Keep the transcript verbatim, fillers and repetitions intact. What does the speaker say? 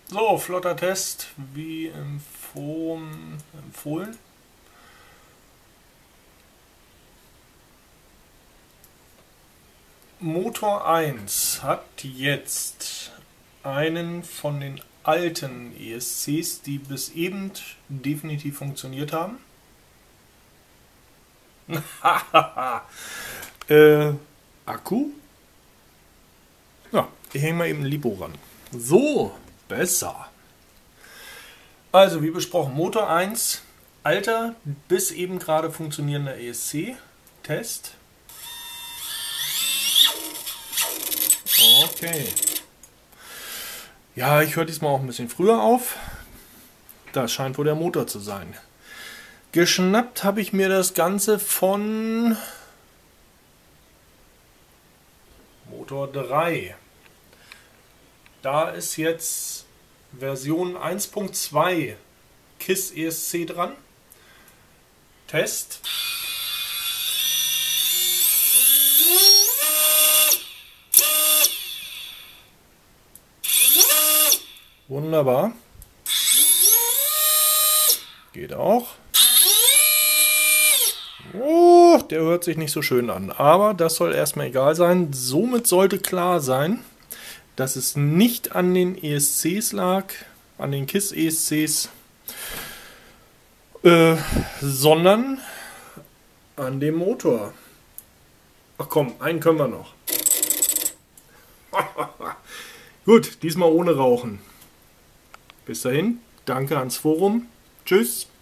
So, flotter Test, wie empfohlen. empfohlen. Motor eins hat jetzt einen von den alten E S Cs, die bis eben definitiv funktioniert haben. äh, Akku? Ja, ich hänge mal eben ein Lipo ran. So, besser. Also, wie besprochen, Motor eins, alter, bis eben gerade funktionierender E S C-Test. Okay. Ja, ich höre diesmal auch ein bisschen früher auf. Das scheint wohl der Motor zu sein. Geschnappt habe ich mir das Ganze von Motor drei. Da ist jetzt Version eins Punkt zwei KISS E S C dran. Test. Wunderbar. Geht auch. Oh, der hört sich nicht so schön an. Aber das soll erstmal egal sein. Somit sollte klar sein, dass es nicht an den E S Cs lag, an den KISS E S Cs, äh, sondern an dem Motor. Ach komm, einen können wir noch. Gut, diesmal ohne Rauchen. Bis dahin, danke ans Forum. Tschüss.